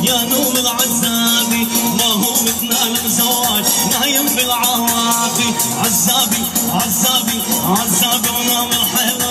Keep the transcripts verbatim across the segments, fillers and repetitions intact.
يا نوم العزابي ما هو مثنى الزواج نايم بالعوافي عزابي عزابي عزابي ونام الحلو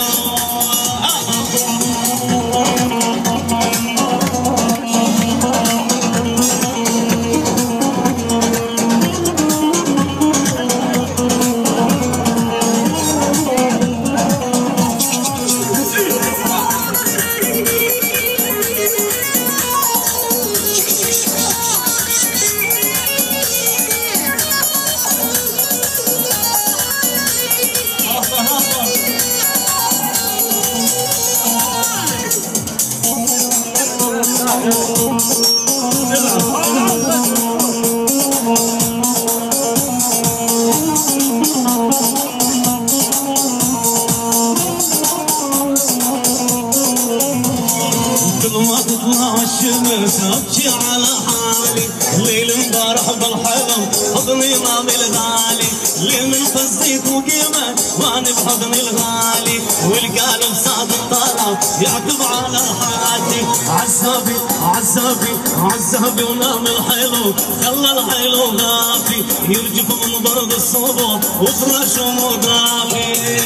الشمس ابكي على حالي ليل امبارح بالحضن حضني امام الغالي ليل من فزيت وقيمه ماني بحضني الغالي والقلب صاد الطرف يعقب على حياتي عزابي عزابي عزابي ونام الحلو خلى الحلو غافي يرجف من برد الصبح وفرش ومضافي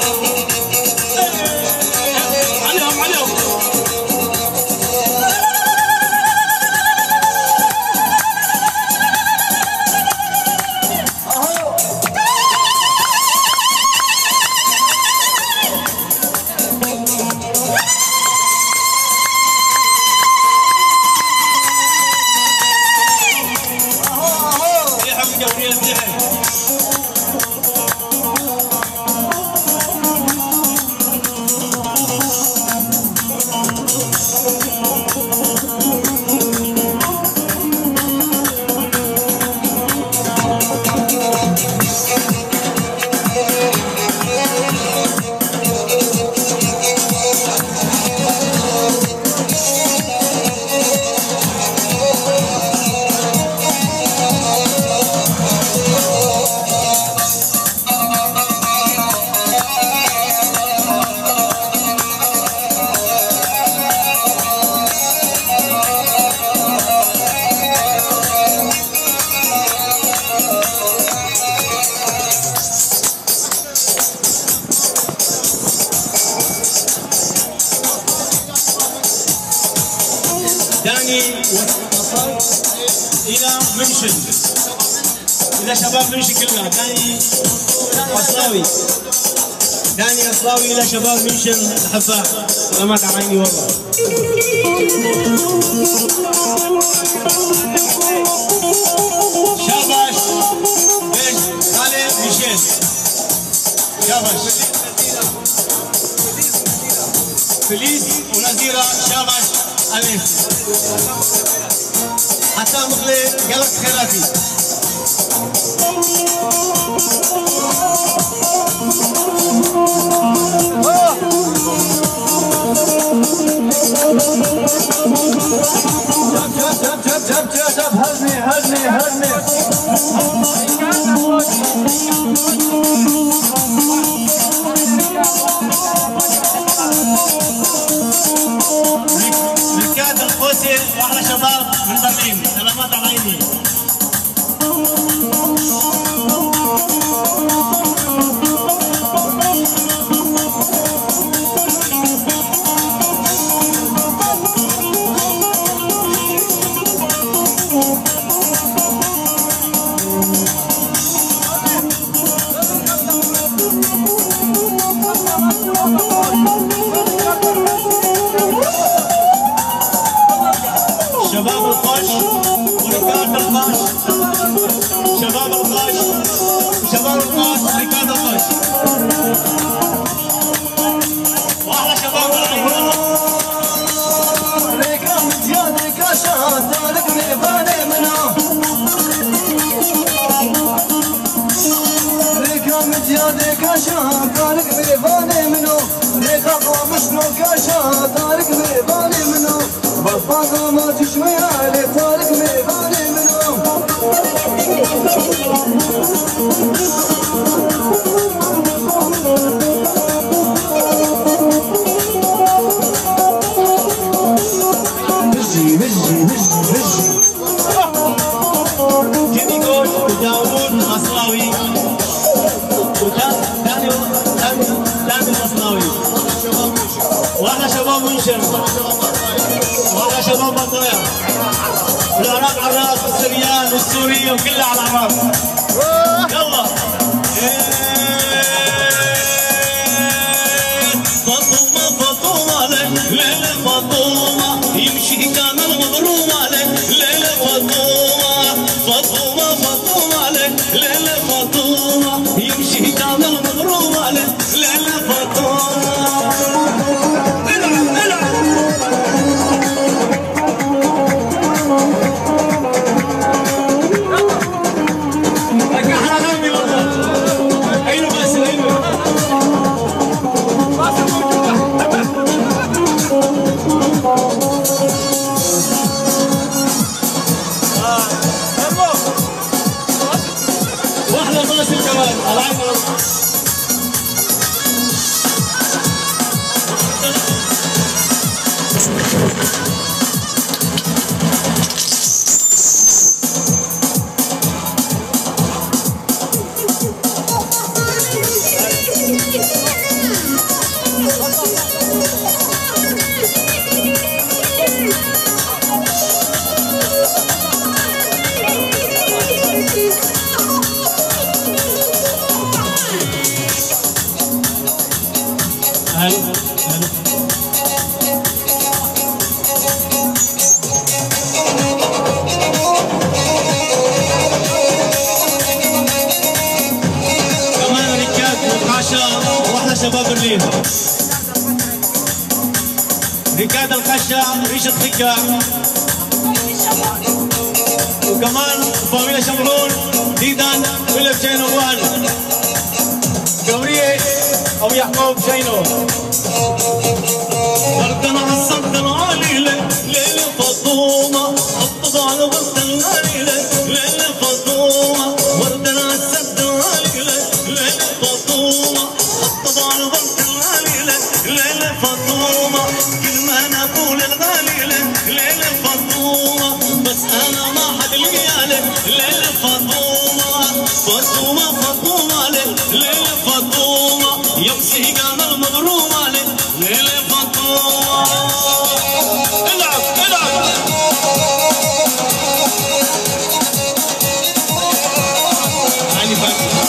عليهم عليهم داني الى منشن الى شباب منشن كلها داني اصلاوي داني اصلاوي الى شباب منشن الحفاح سلامات على عيني والله شاباش ايش خالد ميشيل شاباش فليس ونزيره شاباش ألف حتى مخلي قلق خيراتي جب جب جب جب جب جب هزني هزني هزني واحلى شباب من برلين سلامات على عيني شباب القش وركاب القش شباب القش شباب القش وركاب القش واحلى شباب العيون ركاب زيادة كاشات تارك ميباني منه ركاب زيادة كاشات تارك ميباني منه ركاب ومشنو كاشات تارك ميباني منه بفاضة ما تشوي علي طارق ميباني منهم بجي بجي بجي بجي اوبشن وهذا شباب بطايا والعراق على الراس والسريان والسوريه وكلها على الراس. يلا فاطمه فاطمه ليلى فاطمه يمشي كان المغروم عليك ليلى فاطمه فاطمه فاطمه ليلى فاطمه يمشي كان المغروم عليك ليلى فاطمه. شباب برلين ركاد القشة ريشة خكة وكمان فاميليا شمرون ديدان ويلف شينو وان قورية أو يعقوب شينو وردنا عالصدنا عليلة ليلة فاطمة حطوا على وردنا عليلة ليلة فاطمة وردنا عالصدنا عليلة ليلة فاطمة حطوا على وردنا عليلة ليلة فاطمة كل ما نقول الغاليلة ليلة فاطمة بس أنا ما حد ليالي ليلة فاطمة فاطمة فاطمة ليلة فاطمة يمشي كان المغروم عليه ليلة فاطمة. العب العب علي فاطمة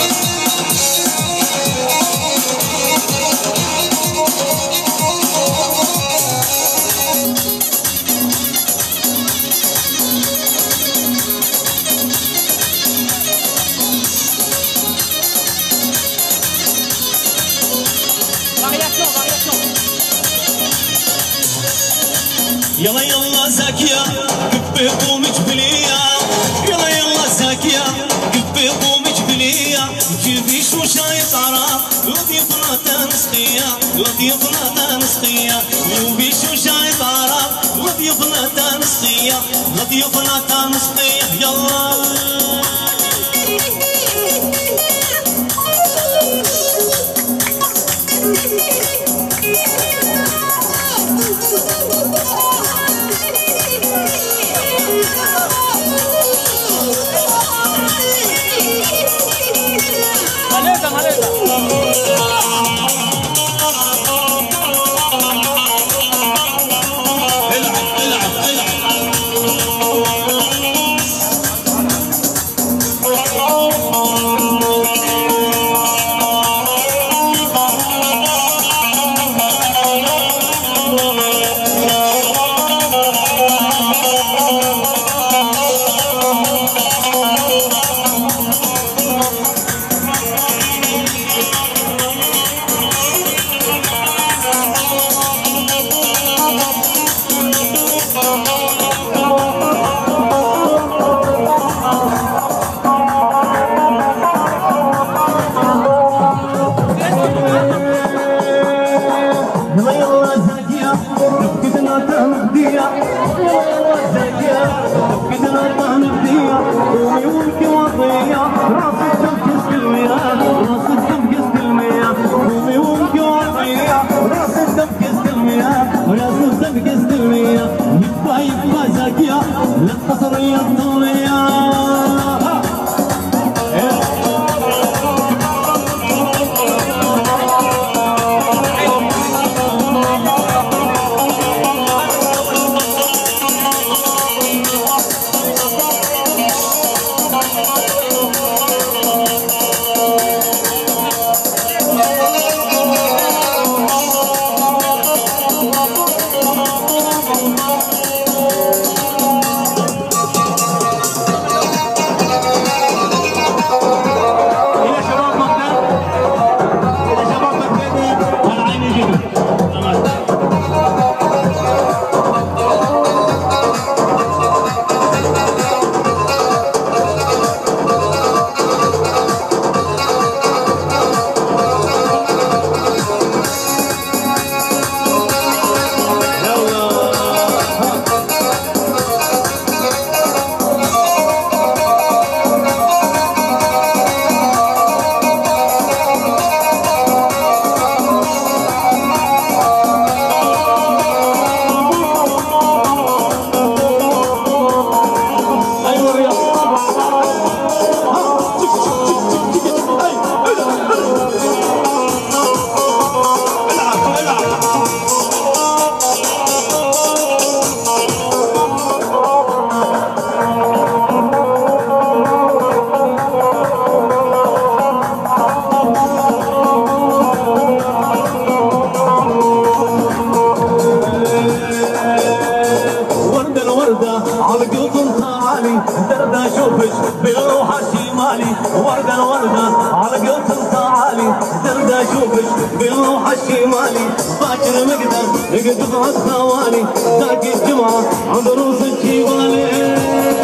يلا يلا زاكية قبي قوم جبلية يلا يلا زاكية قبي قوم جبلية جيبي شو شاي طرا لطيفنا تنسخية لطيفنا تنسخية جيبي شو شاي طرا لطيفنا تنسخية لطيفنا تنسخية يلا وردة وردة على قلب تعالي درد اشوفك بالروح الشمالي باكر مقدر يقدر خوالي تاقي الجمعة عند روس الجبالي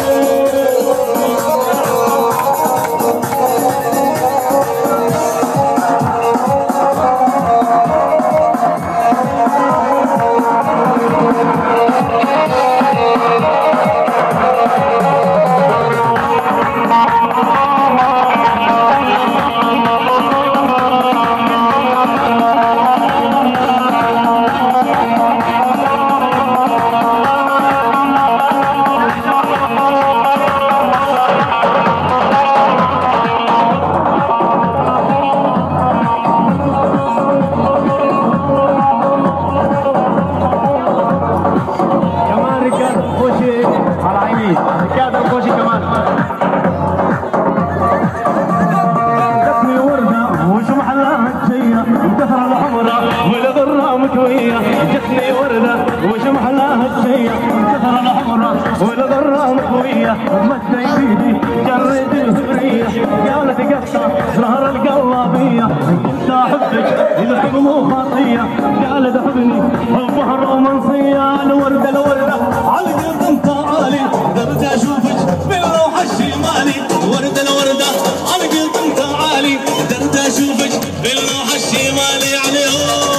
جتني وردة وش محلاها الشية كثر الحمرة والغرة مكوية مد ايدي جريت الهبرية قالت قصة ظهر القلابية كنت احبك الحب مو خاطية قالت احبني حبها رومانسية الوردة الوردة على قلب انت عالي درت اشوفك بالروح الشمالي وردة الوردة على قلب انت عالي درت اشوفك بالروح الشمالي عليه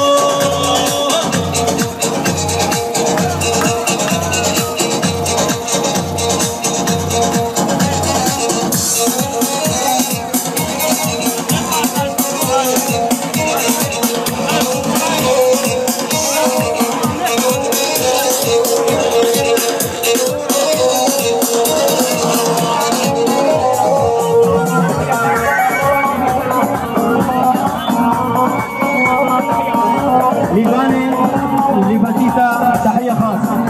تحية خاصة